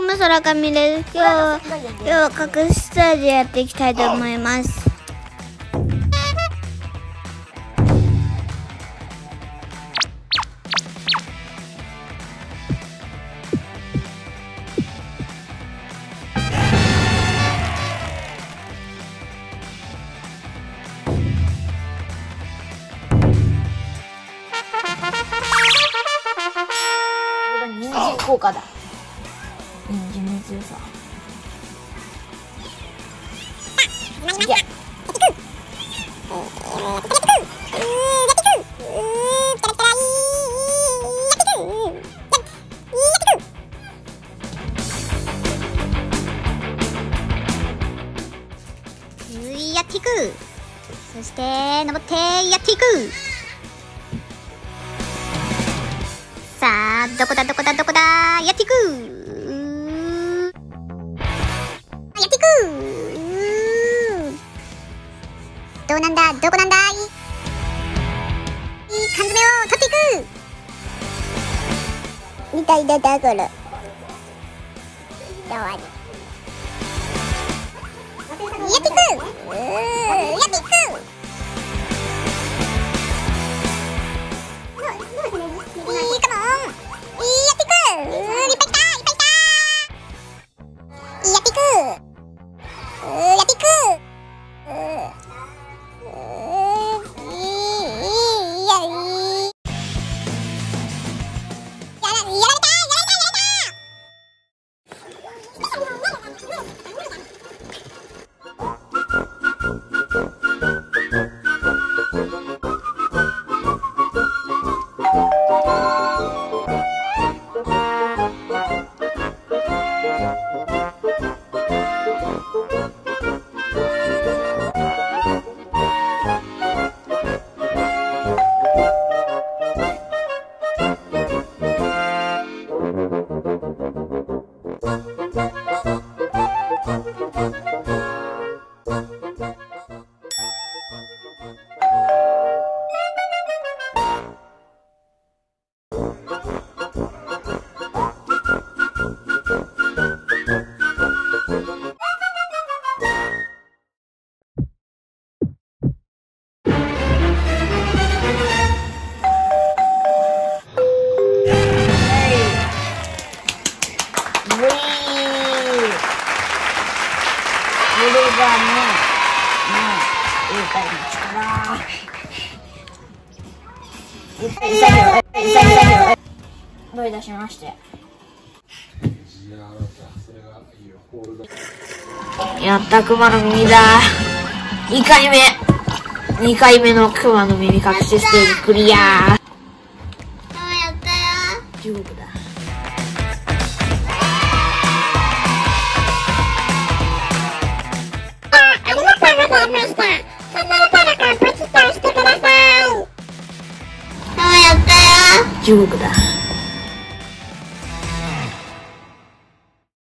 も空上です。今日は各スタジオやっていきたいと思います。 人参効果だ。人参の強さ。いや。 やっていく。そして登ってやっていく。さあ、どこだどこだどこだ、やっていく。やっていく。どうなんだ、どこなんだい。いい缶詰を取っていく。みたいだだから。やっていく。やっていく。 どういたしまして。やった、熊の耳だ。2回目の熊の耳隠しステージクリア。 やったよ。 地獄だ。 ありがとうございました。チャンネル登録をポチッとしてください。やったよ。 地獄だ。